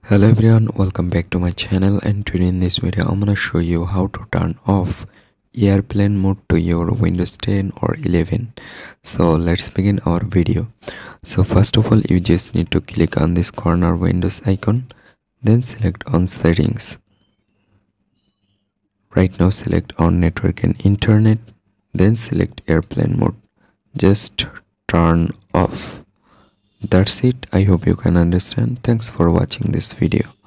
Hello everyone, welcome back to my channel, and today in this video I'm gonna show you how to turn off airplane mode to your Windows 10 or 11. So let's begin our video. So first of all, you just need to click on this corner Windows icon, then select on settings. Right now select on network and internet, then select airplane mode. Just turn off. That's it. I hope you can understand. Thanks for watching this video.